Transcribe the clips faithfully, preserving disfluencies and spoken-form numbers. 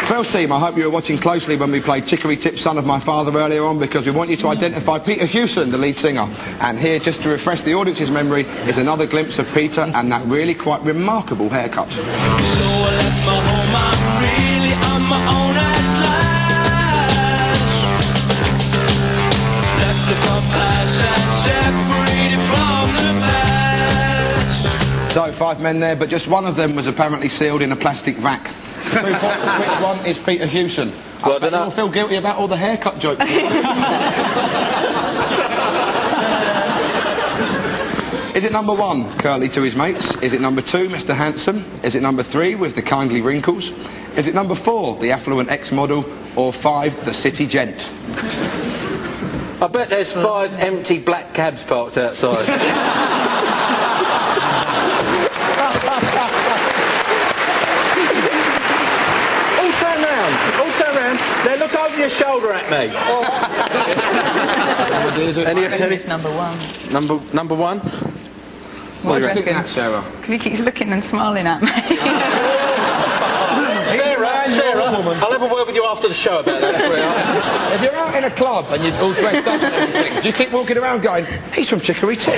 Phil's team, I hope you were watching closely when we played Chicory Tip, Son of My Father earlier on, because we want you to identify Peter Hewson, the lead singer. And here, just to refresh the audience's memory, is another glimpse of Peter and that really quite remarkable haircut. So I left my home, I'm really on my own at last. Left the past and separated from the past. So, five men there, but just one of them was apparently sealed in a plastic vac. Two points, which one is Peter Hewson? Well, I bet you'll feel guilty about all the haircut jokes. Is it number one, curly to his mates? Is it number two, Mister Handsome? Is it number three, with the kindly wrinkles? Is it number four, the affluent ex-model? Or five, the city gent? I bet there's five empty black cabs parked outside. Now look over your shoulder at me. Oh. Any, any, it's number one. Number number one? What do you think that, Sarah? Because he keeps looking and smiling at me. Sarah, Sarah, I'll have a word with you after the show about that. If you're out in a club and you're all dressed up and everything, do you keep walking around going, he's from Chicory Tip?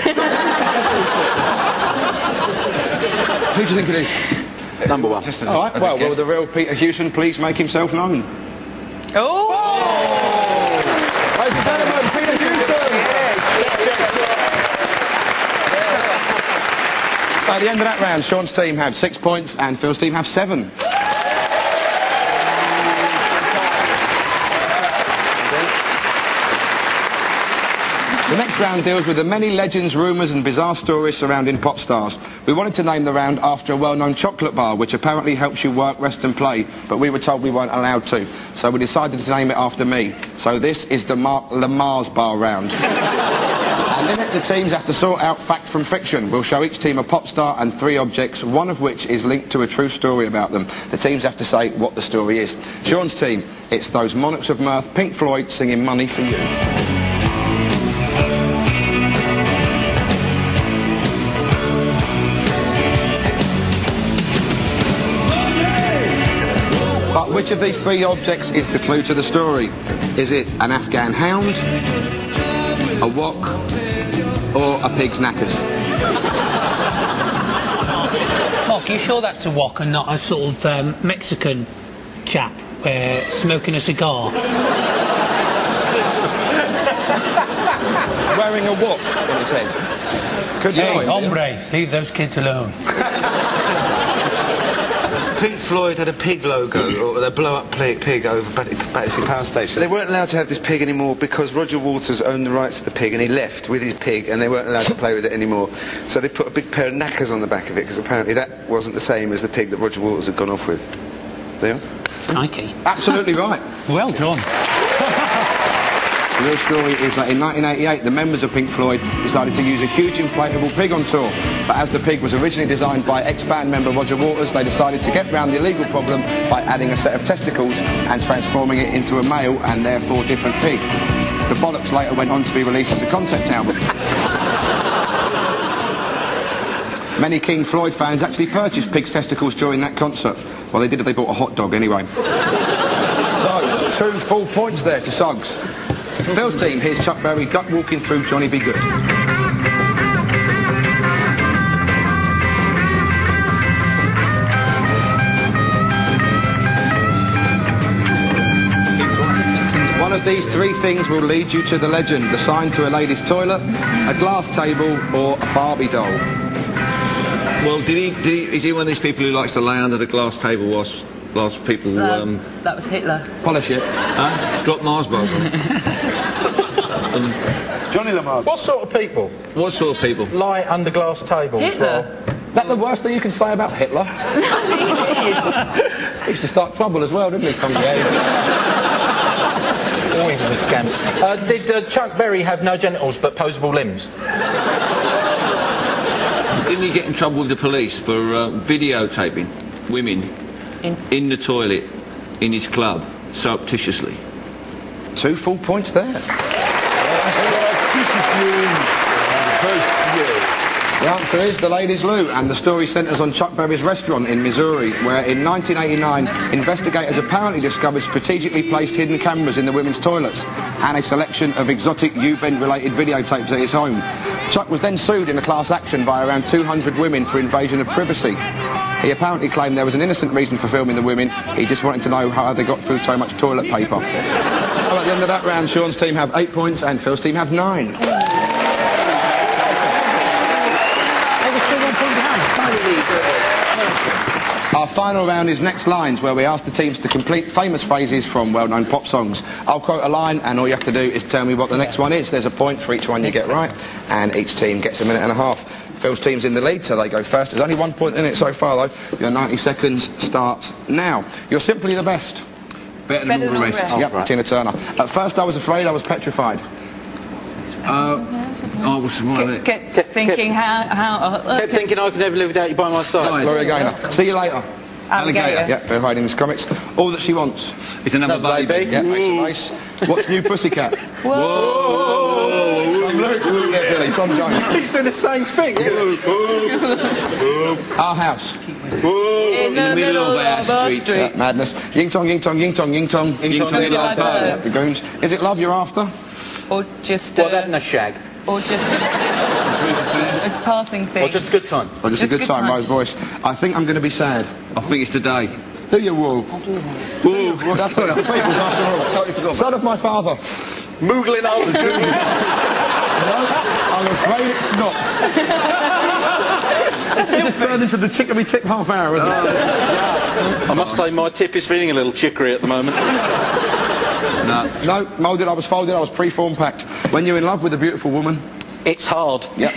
Who do you think it is? Number one. All right, well, will the real Peter Hewson please make himself known? Oh! Oh! Ladies and gentlemen, Peter Hewson! So at the end of that round, Sean's team have six points and Phil's team have seven. The next round deals with the many legends, rumours and bizarre stories surrounding pop stars. We wanted to name the round after a well-known chocolate bar which apparently helps you work, rest and play, but we were told we weren't allowed to. So we decided to name it after me. So this is the Lamarr's bar round. And in it, the teams have to sort out fact from fiction. We'll show each team a pop star and three objects, one of which is linked to a true story about them. The teams have to say what the story is. Sean's team, it's those Monarchs of Mirth, Pink Floyd, singing Money for You. But which of these three objects is the clue to the story? Is it an Afghan hound, a wok, or a pig's knackers? Mark, are you sure that's a wok and not a sort of um, Mexican chap uh, smoking a cigar? Wearing a wok on his head. Could you Hey, know him, hombre, leave those kids alone. Pink Floyd had a pig logo, or a blow-up pig over Battersea Power Station. They weren't allowed to have this pig anymore because Roger Waters owned the rights to the pig and he left with his pig and they weren't allowed to play with it anymore. So they put a big pair of knackers on the back of it because apparently that wasn't the same as the pig that Roger Waters had gone off with. There? Nike. Absolutely right. Well done. The real story is that in nineteen eighty-eight, the members of Pink Floyd decided to use a huge inflatable pig on tour. But as the pig was originally designed by ex-band member Roger Waters, they decided to get round the illegal problem by adding a set of testicles and transforming it into a male and therefore different pig. The bollocks later went on to be released as a concept album. Many King Floyd fans actually purchased pig's testicles during that concert. Well, they did if they bought a hot dog anyway. So, two full points there to Suggs. Phil's team, here's Chuck Berry duck walking through Johnny Be Good. One of these three things will lead you to the legend: the sign to a lady's toilet, a glass table, or a Barbie doll. Well, did he, did he, is he one of these people who likes to lay under the glass table whilst, whilst people... Um, um, that was Hitler. Polish it. Huh? Drop Mars bars on it. um, Johnny Lamarr. What sort of people what sort of people? lie under glass tables? Hitler? That the worst thing you can say about Hitler? He used to start trouble as well, didn't he? Tom? Oh, he was a scamp. Uh, did uh, Chuck Berry have no genitals but posable limbs? Didn't he get in trouble with the police for uh, videotaping women in? in the toilet in his club surreptitiously? Two full points there. Surreptitiously. The answer is the ladies' loo, and the story centres on Chuck Berry's restaurant in Missouri, where in nineteen eighty-nine, investigators apparently discovered strategically placed hidden cameras in the women's toilets and a selection of exotic U-bend-related videotapes at his home. Chuck was then sued in a class action by around two hundred women for invasion of privacy. He apparently claimed there was an innocent reason for filming the women. He just wanted to know how they got through so much toilet paper. Well, at the end of that round, Sean's team have eight points and Phil's team have nine. Our final round is Next Lines, where we ask the teams to complete famous phrases from well-known pop songs. I'll quote a line, and all you have to do is tell me what the next one is. There's a point for each one you get right, and each team gets a minute and a half. Phil's team's in the lead, so they go first. There's only one point in it so far, though. Your ninety seconds starts now. You're simply the best. Better than all the rest. Oh, yep, right. Tina Turner. At first I was afraid, I was petrified. Uh, I was one Kept, kept thinking how... how uh, Kept thinking I could never live without you by my side. Gloria Gaynor. See you later. Alligator. Yep, they're hiding in his comics. All that she wants. It's another baby. baby. Yep, Ace of Base. What's New Pussycat? Whoa. Whoa. Tom Luke. Yeah, Billy. Tom Jones. He's doing the same thing. Our House. In the middle of our street. Yeah, madness. Ying Tong, Ying Tong, Ying Tong, Ying Tong. Ying Tong, Ying Tong. Yeah, the Goons. Is it love you're after? Or just... Well, uh, that and a shag. Or just a, a passing thing. Or just a good time. Or just, just a good, good time, time. Rose voice. I think I'm going to be sad. I think it's today. Do you, Woo? Woo. Well, that's what it's the people's after all. Totally forgot. Son of my father. Moogling old. No, I'm afraid it's not. It's just turned into the chicory tip half hour, isn't it? I must say my tip is feeling a little chicory at the moment. No. No, moulded, I was folded, I was pre-form packed. When you're in love with a beautiful woman... It's hard. Yep.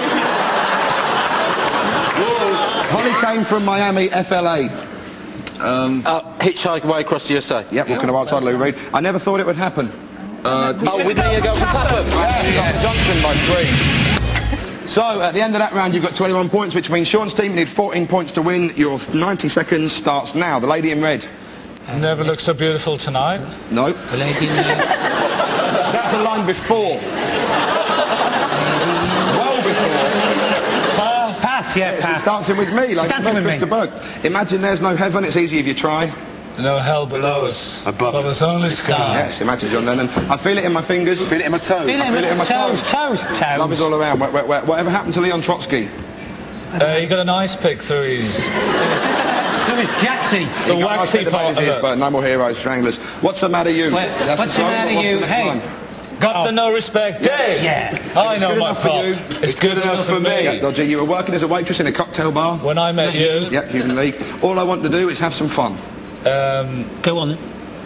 Holly came from Miami, F L A. Um, uh, hitchhike away across the U S A. Yep, walking about outside Lou Reed. I never thought it would happen. Uh, oh, with me, you go from Clapham. Yes, Junction by Screens. So, at the end of that round, you've got twenty-one points, which means Sean's team need fourteen points to win. Your ninety seconds starts now. The lady in red. Never looked so beautiful tonight. No. The lady in there. That's the line before. Well before. Uh, pass, yeah, Yes, pass. it's Dancing With Me, like Dancing With Mister Me. Berg. Imagine there's no heaven, it's easy if you try. No hell below us. Above us. us only sky. Yes, imagine John Lennon. I feel it in my fingers. Feel it in my toes. Feel it, feel it in my toes, toes. toes, toes. Love is all around. Where, where, where, whatever happened to Leon Trotsky? Uh, you got a nice pick through his. There was Jaxie. The You got waxy nice part of his, it. but no more heroes, stranglers. What's the matter, you? Wait, That's what's the the song. matter, What's you? the next Hey. line? Got the no respect. Hey! Yeah. I It's know good my enough for pop. you. It's good enough for me. Yeah, Dodgy, you were working as a waitress in a cocktail bar. When I met you, Yep, Human League. All I want to do is have some fun. um, Go on then.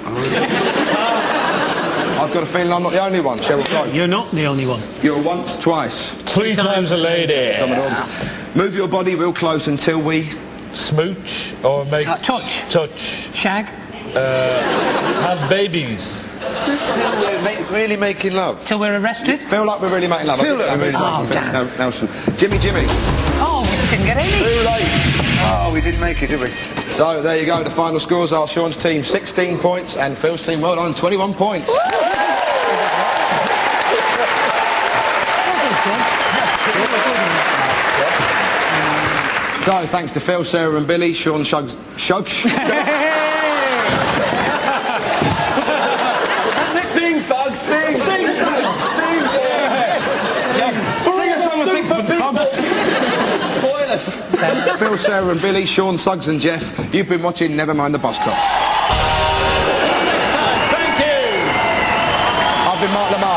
I've got a feeling I'm not the only one. Cheryl Crow. You're not the only one. You're once, twice. three times a lady. Coming on. Move your body real close until we... Smooch or make Touch. touch. Shag. Have babies. Until we're ma really making love. Till we're arrested. Feel like we're really making love. Feel like we're really making making love. Nelson. Jimmy, Jimmy. Oh, we didn't get any. Too late. Oh, we didn't make it, did we? So there you go. The final scores are Sean's team sixteen points and Phil's team, well done, twenty-one points. So thanks to Phil, Sarah and Billy, Sean Suggs... Suggs? Sing, Thug, sing! Sing, sing, Phil, Sarah and Billy, Sean, Suggs and Jeff, you've been watching Never Mind the Buzzcocks. Thank you. I've been Mark Lamarr.